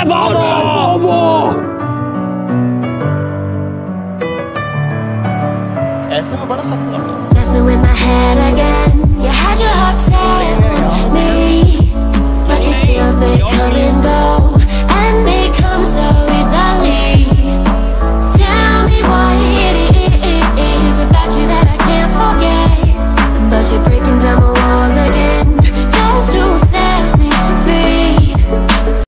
ऐसे में बड़ा सख्त लग रहा है। Messing with my head again. You had your heart set.